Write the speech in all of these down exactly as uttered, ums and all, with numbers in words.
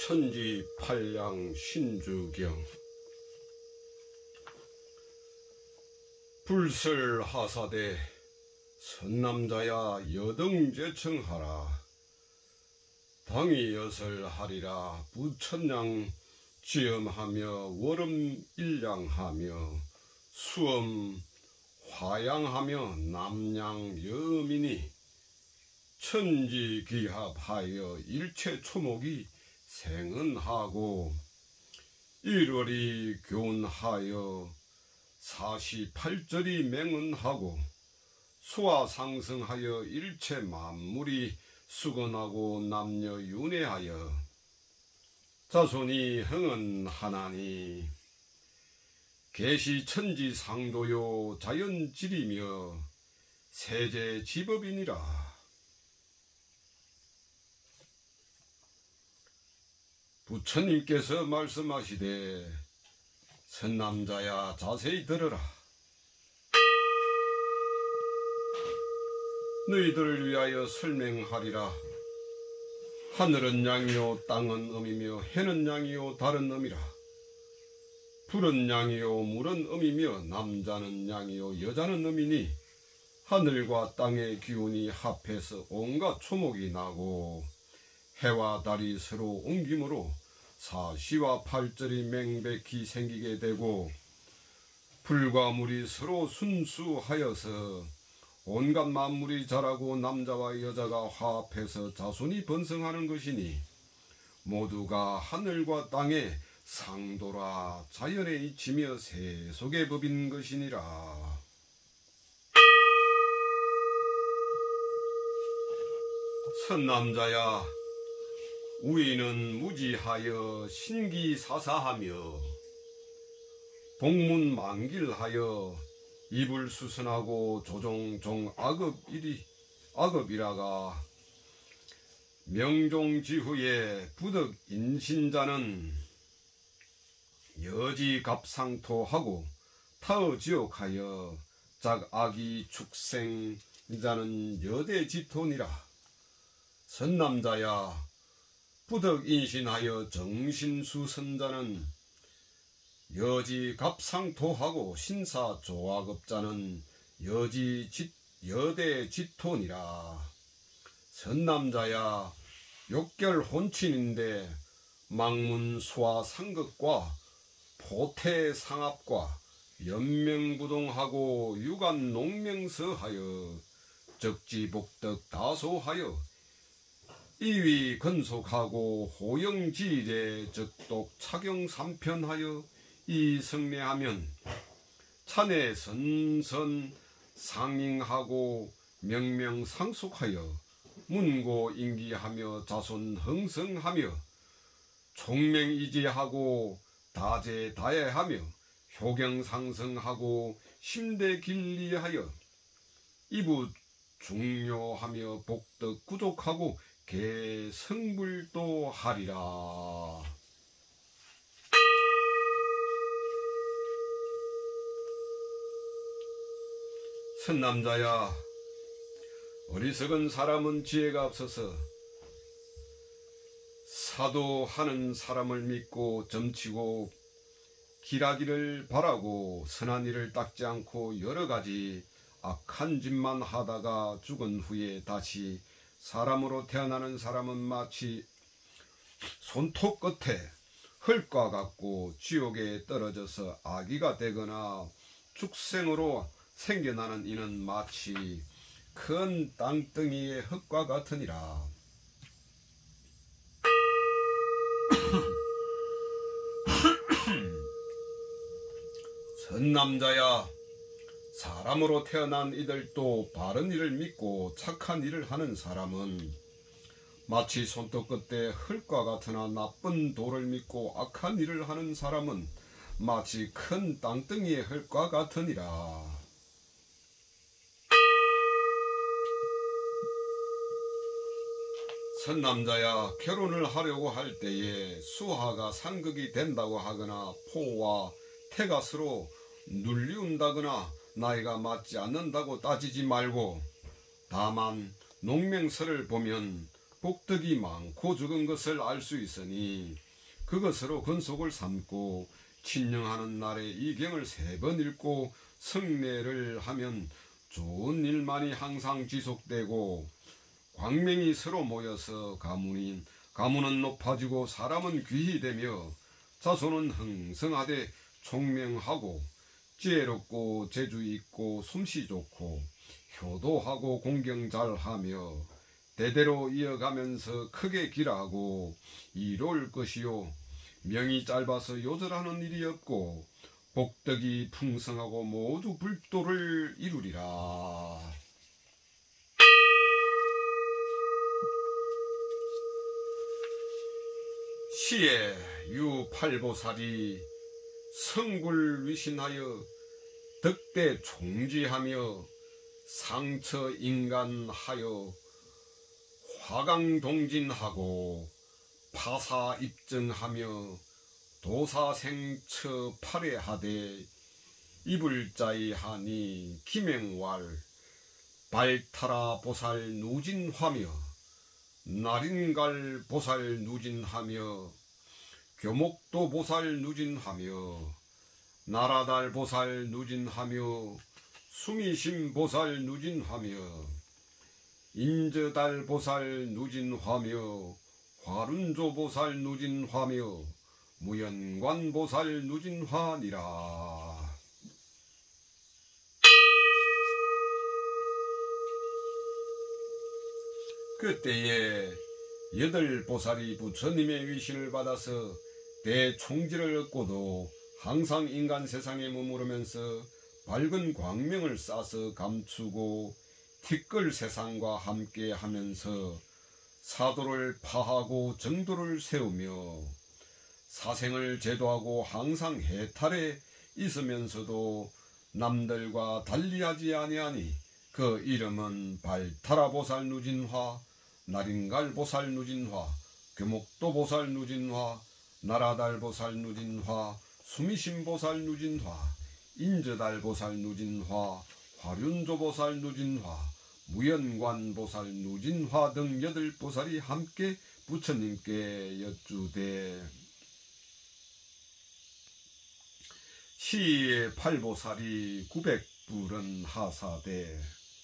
천지팔량 신주경. 불설하사대 선남자야 여등제청하라. 당이 여설하리라. 부천량 지엄하며 월음 일량하며 수엄 화양하며 남양 여민이 천지기합하여 일체 초목이 생은하고 일월이 교훈하여 사시팔절이 맹은하고 수화상승하여 일체 만물이 수건하고 남녀 윤회하여 자손이 흥은하나니 계시천지상도요 자연질이며 세제지법이니라. 부처님께서 말씀하시되 선남자야 자세히 들으라. 너희들을 위하여 설명하리라. 하늘은 양이요 땅은 음이며 해는 양이요 달은 음이라. 불은 양이요 물은 음이며 남자는 양이요 여자는 음이니 하늘과 땅의 기운이 합해서 온갖 초목이 나고 해와 달이 서로 옮김으로 사시와 팔절이 맹백히 생기게 되고 불과 물이 서로 순수하여서 온갖 만물이 자라고 남자와 여자가 화합해서 자손이 번성하는 것이니 모두가 하늘과 땅의 상도라. 자연에 이치며 세속의 법인 것이니라. 선남자야 우이는 무지하여 신기사사하며 복문만길하여 이불수선하고 조종종 악업이리 악업이라가 명종지후에 부덕인신자는 여지갑상토하고 타어지옥하여 작악이 축생자는 여대지토니라. 선남자야 부덕인신하여 정신수선자는 여지갑상토하고 신사조악업자는 여지짓 여대지토니라. 선남자야 욕결혼친인데 망문수화상극과 포태상합과 연명부동하고 유관농명서하여 적지복덕 다소하여 이위 건속하고 호영지례 적독 착용삼편하여 이성례하면 차내 선선 상ing하고 명명상속하여 문고인기하며 자손 흥성하며 총명이지하고 다재다해하며 효경상승하고 심대길리하여 이부 중요하며 복덕 구족하고 개성불도 하리라. 선남자야 어리석은 사람은 지혜가 없어서 사도하는 사람을 믿고 점치고 길하기를 바라고 선한 일을 닦지 않고 여러가지 악한 짓만 하다가 죽은 후에 다시 사람으로 태어나는 사람은 마치 손톱 끝에 흙과 같고 지옥에 떨어져서 아기가 되거나 축생으로 생겨나는 이는 마치 큰 땅덩이의 흙과 같으니라. 선남자야 사람으로 태어난 이들도 바른 일을 믿고 착한 일을 하는 사람은 마치 손톱 끝에 흙과 같으나 나쁜 도를 믿고 악한 일을 하는 사람은 마치 큰 땅덩이의 흙과 같으니라. 선남자야 결혼을 하려고 할 때에 수하가 상극이 된다고 하거나 포와 태가 서로 눌리운다거나 나이가 맞지 않는다고 따지지 말고 다만 농명서를 보면 복덕이 많고 적은 것을 알 수 있으니 그것으로 근속을 삼고 친령하는 날에 이 경을 세 번 읽고 성례를 하면 좋은 일만이 항상 지속되고 광명이 서로 모여서 가문인 가문은 높아지고 사람은 귀히 되며 자손은 흥성하되 총명하고 지혜롭고 재주 있고 솜씨 좋고 효도하고 공경 잘하며 대대로 이어가면서 크게 길하고 이로울 것이요 명이 짧아서 요절하는 일이 없고 복덕이 풍성하고 모두 불도를 이루리라. 시에 유팔보살이 성불위신하여 덕대 총지하며 상처인간하여 화강동진하고 파사입증하며 도사생처 팔회하되 이불자이하니 김행왈 발타라보살 누진하며 나린갈보살 누진하며 교목도보살 누진하며 나라달보살 누진하며 수미심보살 누진하며 인저달보살 누진하며 화룬조보살 누진하며 무연관보살 누진하니라. 그때에 여덟 보살이 부처님의 위신을 받아서 대총지를 얻고도 항상 인간 세상에 머무르면서 밝은 광명을 쌓아서 감추고 티끌 세상과 함께 하면서 사도를 파하고 정도를 세우며 사생을 제도하고 항상 해탈에 있으면서도 남들과 달리하지 아니하니 그 이름은 발타라보살 누진화, 나린갈보살 누진화, 교목도보살 누진화, 나라달보살 누진화, 수미심보살 누진화, 인저달보살 누진화, 화륜조보살 누진화, 무연관보살 누진화 등 여덟 보살이 함께 부처님께 여쭈되 시의 팔보살이 구백불은 하사되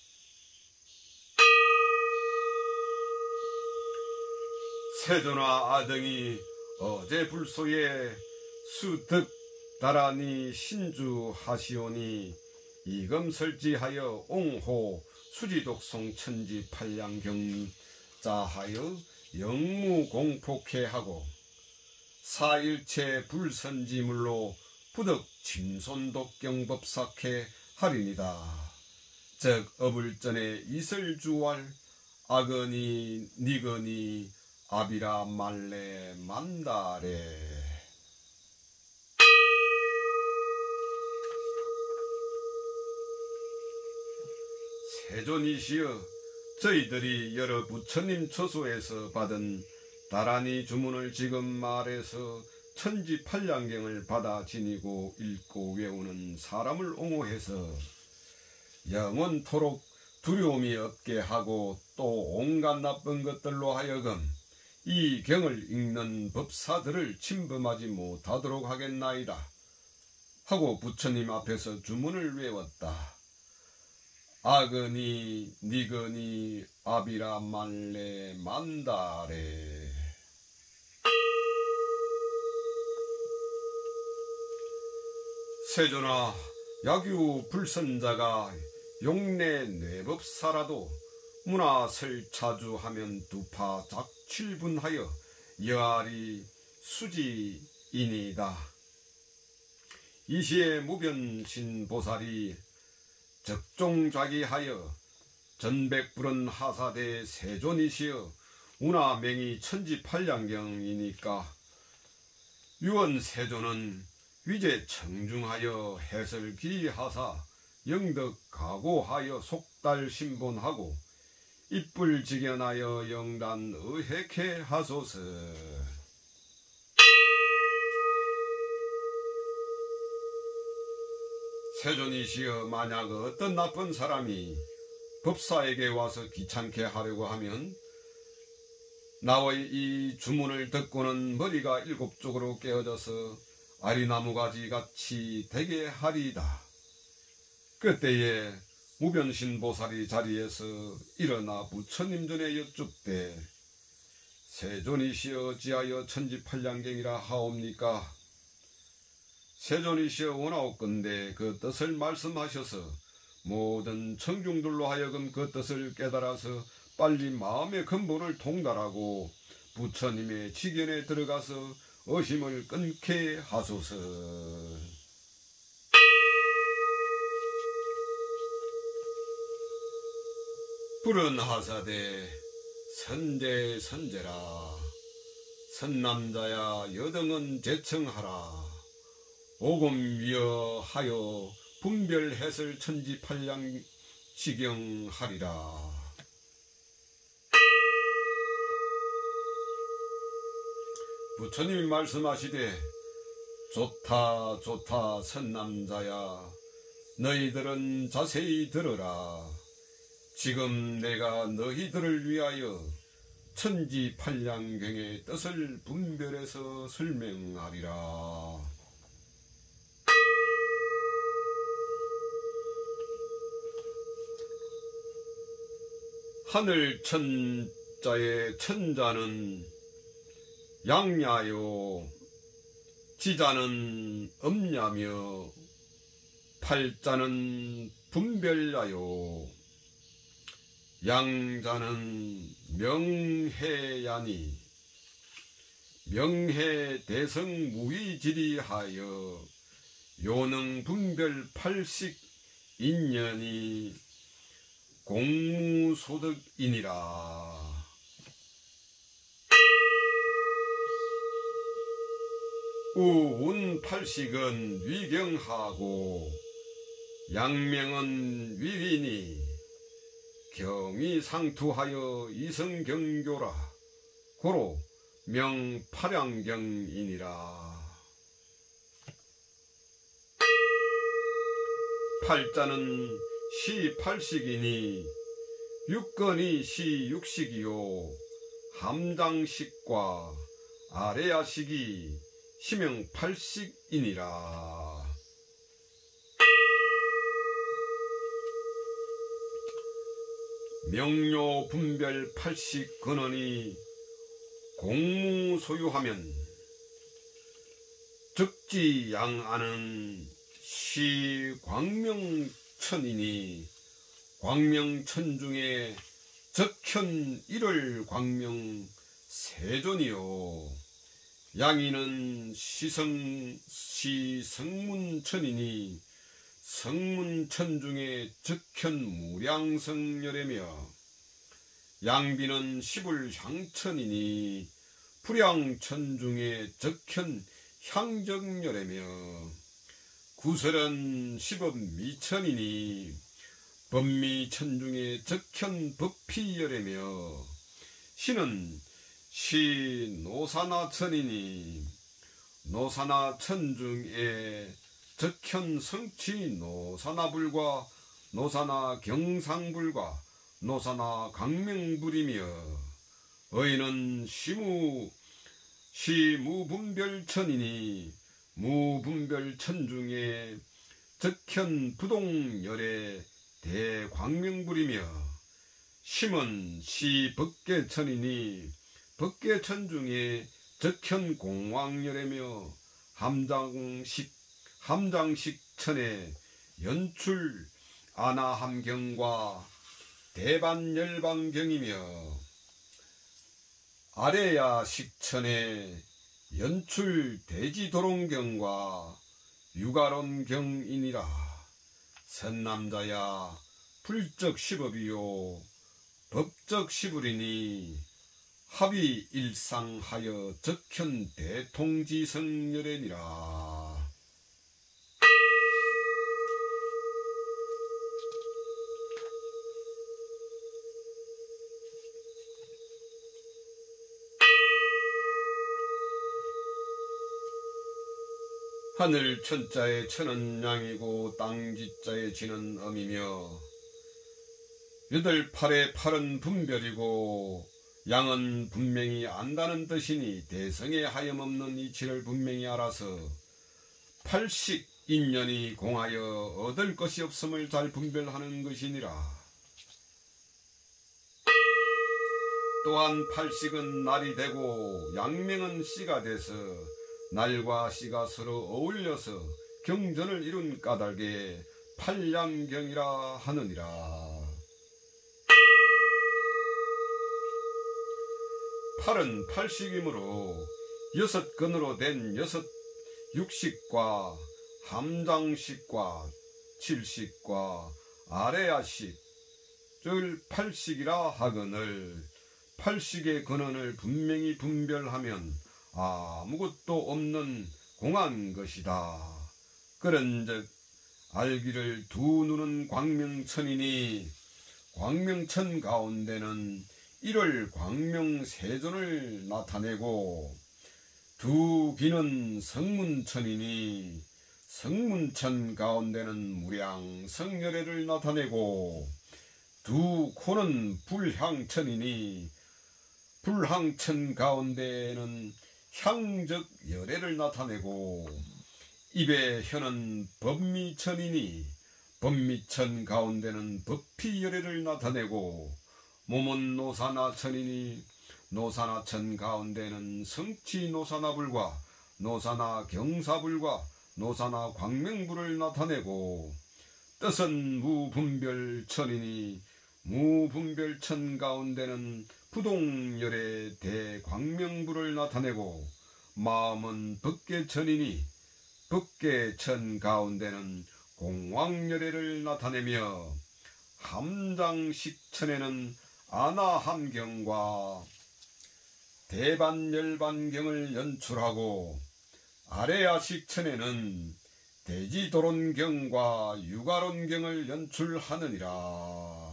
세존아 아등이 어제 불소에 수득 다라니 신주하시오니 이금설지하여 옹호 수지독송 천지 팔량경 자하여 영무공폭해하고 사일체 불선지물로 부득 침손독경법삭해 하리니다. 즉 어불전에 이설주왈 아거니 니거니 아비라 말레 만다레. 세존이시여 저희들이 여러 부처님 처소에서 받은 다라니 주문을 지금 말해서 천지팔량경을 받아 지니고 읽고 외우는 사람을 옹호해서 영원토록 두려움이 없게 하고 또 온갖 나쁜 것들로 하여금 이 경을 읽는 법사들을 침범하지 못하도록 하겠나이다 하고 부처님 앞에서 주문을 외웠다. 아거니 니거니 아비라 말레 만다레. 세존아 야규 불선자가 용내 뇌법사라도 문화설차주하면 두파 작칠분하여 여아리 수지이니이다. 이시에 무변신 보살이 적종좌기하여 전백불은 하사대 세존이시여 운하맹이 천지팔량경이니까 유언세존은 위제 청중하여 해설기하사 영덕 각오하여 속달신본하고 입불직연하여 영단 의핵해 하소서. 세존이시여 만약 어떤 나쁜 사람이 법사에게 와서 귀찮게 하려고 하면 나의 이 주문을 듣고는 머리가 일곱 쪽으로 깨어져서 아리나무가지 같이 되게 하리이다. 그때에 무변신보살이 자리에서 일어나 부처님 전에 여쭙되 세존이시여 지하여 천지팔량경이라 하옵니까? 세존이시여 원하옵건대 그 뜻을 말씀하셔서 모든 청중들로 하여금 그 뜻을 깨달아서 빨리 마음의 근본을 통달하고 부처님의 지견에 들어가서 의심을 끊게 하소서. 불은 하사대 선제 선제라 선남자야 여등은 제청하라 오금위어하여 분별해설 천지팔량 지경하리라. 부처님이 말씀하시되 좋다 좋다 선남자야 너희들은 자세히 들어라. 지금 내가 너희들을 위하여 천지팔량경의 뜻을 분별해서 설명하리라. 하늘 천자의 천자는 양야요 지자는 음야며 팔자는 분별야요 양자는 명해야니 명해대성무의지리하여 요능 분별 팔식 인연이 공무소득이니라. 우운 팔식은 위경하고 양명은 위위니 경이 상투하여 이성경교라. 고로 명팔양경이니라. 팔자는 시팔식이니 육건이 시육식이요 함장식과 아래야식이 시명팔식이니라. 명료 분별 팔식 근원이 공무 소유하면 즉지 양안은 시 광명천이니 광명천 중에 적현 일월 광명 세존이요 양이는 시성 시성문천이니 성문천 중에 적현 무량성열애며 양비는 시불향천이니 불향천 중에 적현 향정열애며 구설은 시법미천이니 법미천 중에 적현 법피열애며 신은 시노사나천이니 노사나천 중에 적현 성취 노사나불과 노사나 경상불과 노사나 강명불이며 의는 시무 시무분별천이니 무분별천 중에 적현 부동열의 대광명불이며 심은 시법계천이니 법계천 중에 적현 공왕열애며 함장식 함장식천의 연출 아나함경과 대반열방경이며 아래야 식천의 연출 대지도롱경과 유가론경이니라. 선남자야 불적 시법이요 법적 시불이니 합의 일상하여 적현 대통지성열애니라. 하늘 천자의 천은 양이고 땅지자의 지는 음이며 여덟 팔의 팔은 분별이고 양은 분명히 안다는 뜻이니 대성에 하염없는 이치를 분명히 알아서 팔식 인연이 공하여 얻을 것이 없음을 잘 분별하는 것이니라. 또한 팔식은 날이 되고 양명은 씨가 돼서 날과 씨가 서로 어울려서 경전을 이룬 까닭에 팔양경이라 하느니라. 팔은 팔식이므로 여섯 근으로 된 여섯 육식과 함장식과 칠식과 아레아식을 팔식이라 하거늘 팔식의 근원을 분명히 분별하면 아무것도 없는 공한 것이다. 그런즉 알기를 두 눈은 광명천이니 광명천 가운데는 일월 광명세존을 나타내고 두 귀는 성문천이니 성문천 가운데는 무량 성열애를 나타내고 두 코는 불향천이니 불향천 가운데는 향적 열애를 나타내고 입의 혀는 법미천이니 법미천 가운데는 법피열애를 나타내고 몸은 노사나천이니 노사나천 가운데는 성취노사나불과 노사나경사불과 노사나광명불을 나타내고 뜻은 무분별천이니 무분별천 가운데는 부동열의 대광명불을 나타내고 마음은 법계천이니 법계천 가운데는 공왕열애를 나타내며 함장식천에는 아나함경과 대반열반경을 연출하고 아레아식천에는 대지도론경과 유가론경을 연출하느니라.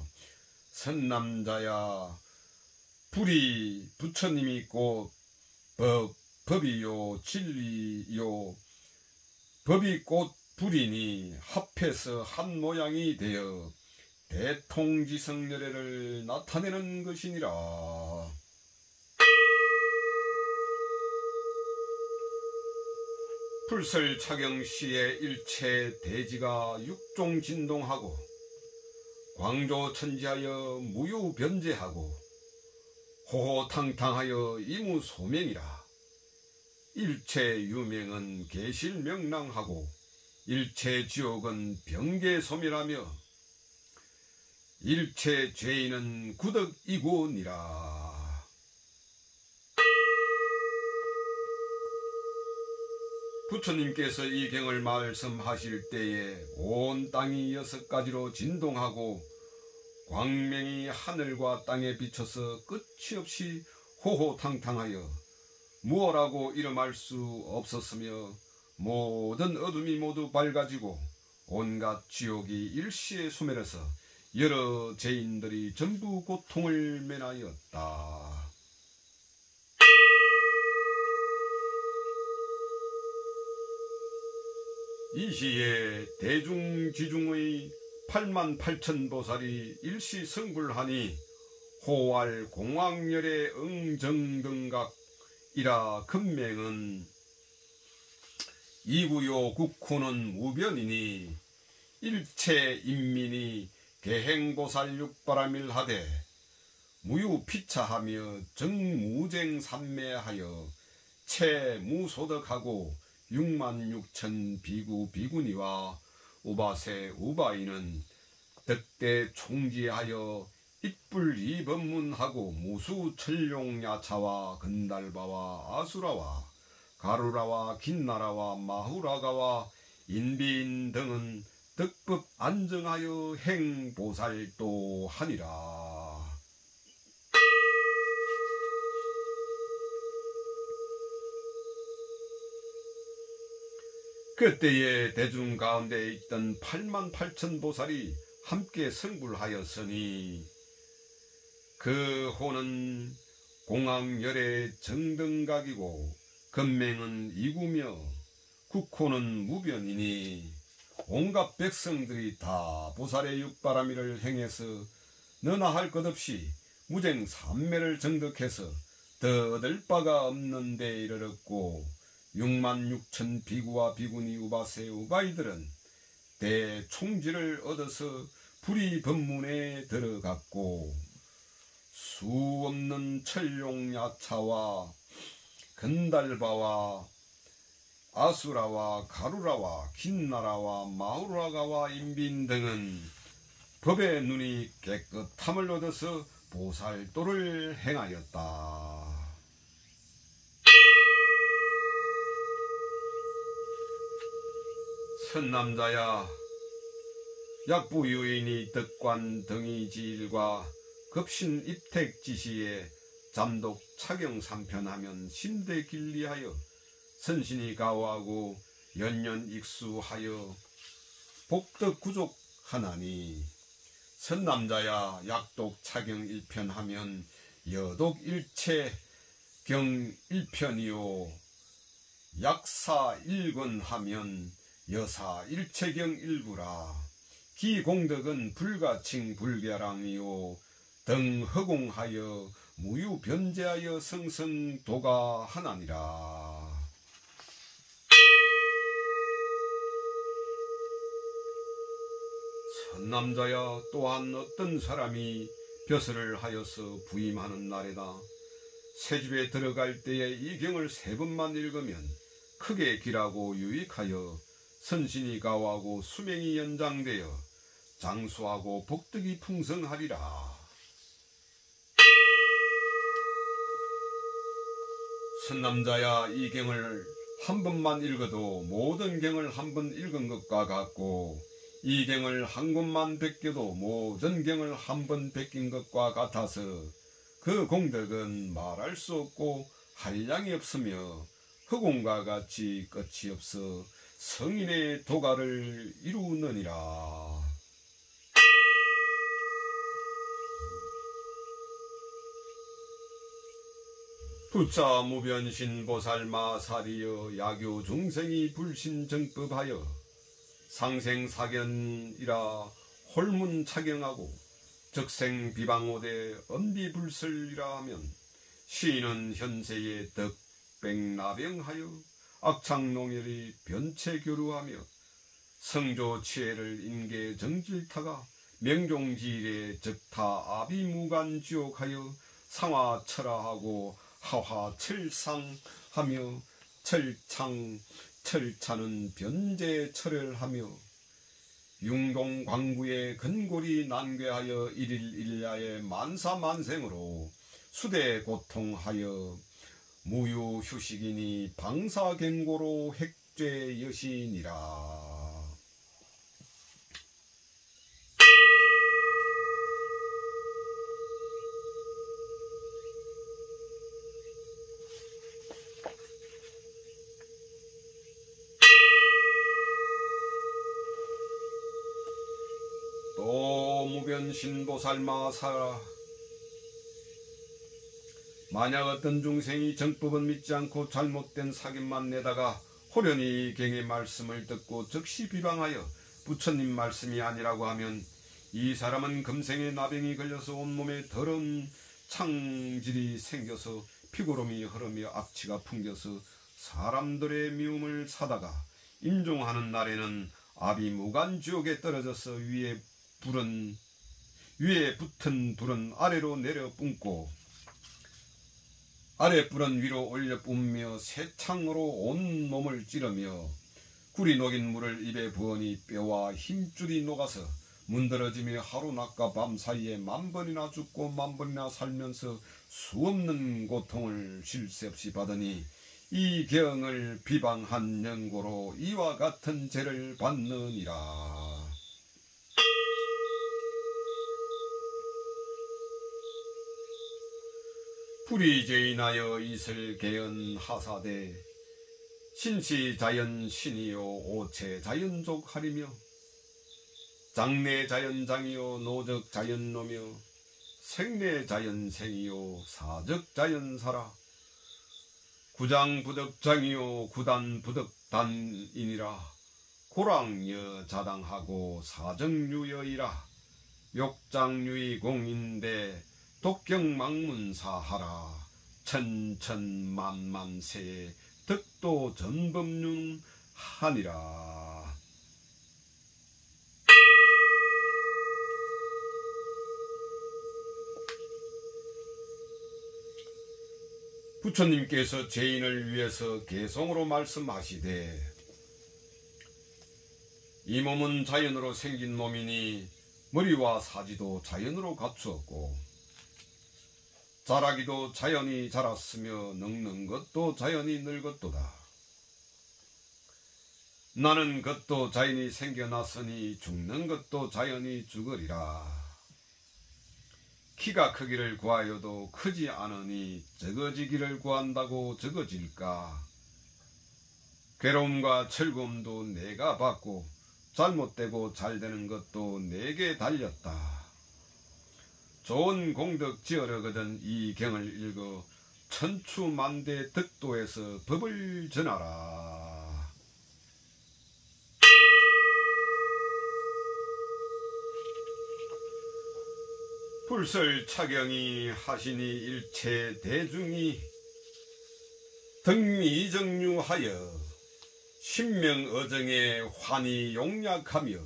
선남자야, 불이 부처님이 곧 법, 법이요 진리요 법이 곧 불이니 합해서 한 모양이 되어 대통지성열애를 나타내는 것이니라. 불설차경시에 일체 대지가 육종진동하고 광조천지하여 무유변제하고 호호탕탕하여 이무소명이라. 일체 유명은 계실명랑하고 일체 지옥은 병계소멸하며 일체 죄인은 구덕이고니라. 부처님께서 이 경을 말씀하실 때에 온 땅이 여섯 가지로 진동하고 광명이 하늘과 땅에 비쳐서 끝이 없이 호호탕탕하여 무엇라고 이름할 수 없었으며 모든 어둠이 모두 밝아지고 온갖 지옥이 일시에 소멸해서 여러 죄인들이 전부 고통을 면하였다. 이 시에 대중지중의 팔만 팔천 보살이 일시 성불하니 호활 공왕열의 응정등각이라 금명은 이구요 국호는 무변이니 일체 인민이 개행보살 육바라밀하되 무유피차하며 정무쟁산매하여 채무소득하고 육만 육천 비구 비구니와 우바세 우바이는 득대 총지하여 입불이법문하고 무수철룡야차와 근달바와 아수라와 가루라와 긴나라와 마후라가와 인비인 등은 득법 안정하여 행보살도 하니라. 그때에 대중 가운데 있던 팔만 팔천 보살이 함께 성불하였으니 그 호는 공왕열의 정등각이고 금명은 이구며 국호는 무변이니 온갖 백성들이 다 보살의 육바라밀을 행해서 너나 할 것 없이 무쟁 삼매를 정득해서 더 얻을 바가 없는 데 이르렀고 육만 육천 비구와 비구니 우바세 우바이들은 대총지를 얻어서 불이 법문에 들어갔고 수 없는 철룡야차와 건달바와 아수라와 가루라와 긴나라와 마우라가와 인빈 등은 법의 눈이 깨끗함을 얻어서 보살도를 행하였다. 선남자야, 약부유인이 덕관 등이지일과 급신 입택 지시에 잠독 차경 삼편하면 심대 길리하여 선신이 가호하고 연년 익수하여 복덕 구족하나니 선남자야 약독 차경 일편하면 여독 일체 경 일편이요 약사 일권하면 여사 일체경 일구라. 기공덕은 불가칭 불계랑이요 등 허공하여 무유변제하여 성성도가 하나니라. 선남자야, 또한 어떤 사람이 벼슬을 하여서 부임하는 날에다 새집에 들어갈 때에 이 경을 세 번만 읽으면 크게 길하고 유익하여 선신이 가호하고 수명이 연장되어 장수하고 복덕이 풍성하리라. 선남자야, 이 경을 한 번만 읽어도 모든 경을 한 번 읽은 것과 같고 이 경을 한 권만 베껴도 모든 경을 한 번 베낀 것과 같아서 그 공덕은 말할 수 없고 한량이 없으며 허공과 같이 끝이 없어 성인의 도가를 이루느니라. 부차 무변신 보살마사리여 야교 중생이 불신정법하여 상생사견이라 홀문차경하고 적생비방오대 엄비불설이라 하면 시인은 현세의 덕백나병하여 악창농열이 변체교류하며 성조치해를 인계정질타가 명종지일에 적타 아비무간지옥하여 상화철하하고 하화철상하며 철창 철차는 변제철을 하며 융동광구의 근골이 난괴하여 일일일야의 만사만생으로 수대고통하여 무유휴식이니 방사갱고로 핵죄여신이라. 또 무변신보살마사라. 만약 어떤 중생이 정법은 믿지 않고 잘못된 사견만 내다가 호련히 경의 말씀을 듣고 즉시 비방하여 부처님 말씀이 아니라고 하면 이 사람은 금생에 나병이 걸려서 온몸에 더러운 창질이 생겨서 피고름이 흐르며 악취가 풍겨서 사람들의 미움을 사다가 임종하는 날에는 아비무간지옥에 떨어져서 위에 불은 위에 붙은 불은 아래로 내려 뿜고 아래 불은 위로 올려 뿜며 새창으로 온 몸을 찌르며 꿀이 녹인 물을 입에 부으니 뼈와 힘줄이 녹아서 문드러지며 하루 낮과 밤 사이에 만 번이나 죽고 만 번이나 살면서 수없는 고통을 쉴 새 없이 받으니 이 경을 비방한 연고로 이와 같은 죄를 받느니라. 불의죄인하여 이슬개연 하사대 신시자연 신이요 오체자연족 하리며 장래자연장이요 노적자연노며 생래자연생이요 사적자연사라. 구장부덕장이요 구단부덕단이니라. 고랑여 자당하고 사정유여이라. 욕장유의 공인대 독경망문사하라 천천만만세 덕도 전범륜하니라. 부처님께서 죄인을 위해서 개성으로 말씀하시되 이 몸은 자연으로 생긴 몸이니 머리와 사지도 자연으로 갖추었고 자라기도 자연히 자랐으며 늙는 것도 자연히 늙었도다. 나는 것도 자연히 생겨났으니 죽는 것도 자연히 죽으리라. 키가 크기를 구하여도 크지 않으니 적어지기를 구한다고 적어질까. 괴로움과 즐거움도 내가 받고 잘못되고 잘되는 것도 내게 달렸다. 좋은 공덕 지으려거든 이 경을 읽어 천추만대 덕도에서 법을 전하라. 불설차경이 하시니 일체 대중이 등미정류하여 신명어정에 환히 용약하며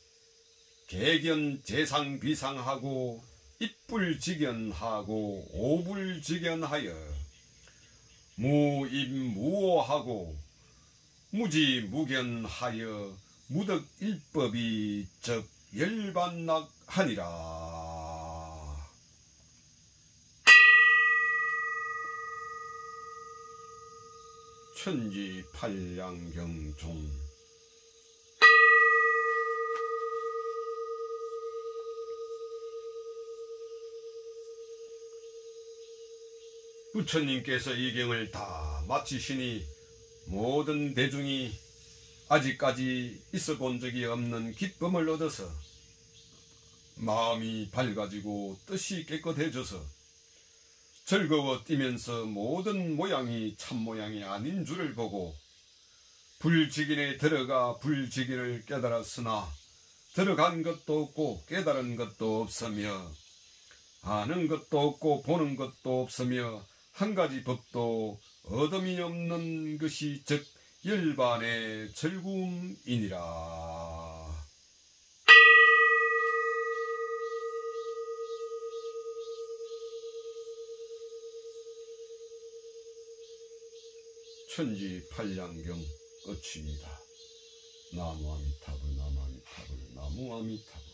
개견재상비상하고 입불직견하고 오불직견하여 무입무오하고 무지무견하여 무덕일법이 적 열반낙하니라. 천지팔량경종. 부처님께서 이 경을 다 마치시니 모든 대중이 아직까지 있어 본 적이 없는 기쁨을 얻어서 마음이 밝아지고 뜻이 깨끗해져서 즐거워 뛰면서 모든 모양이 참모양이 아닌 줄을 보고 불직인에 들어가 불직인을 깨달았으나 들어간 것도 없고 깨달은 것도 없으며 아는 것도 없고 보는 것도 없으며 한 가지 법도 얻음이 없는 것이 즉 열반의 즐거움이니라. 천지팔량경 끝입니다. 나무 아미타불 나무 아미타불 나무 아미타불.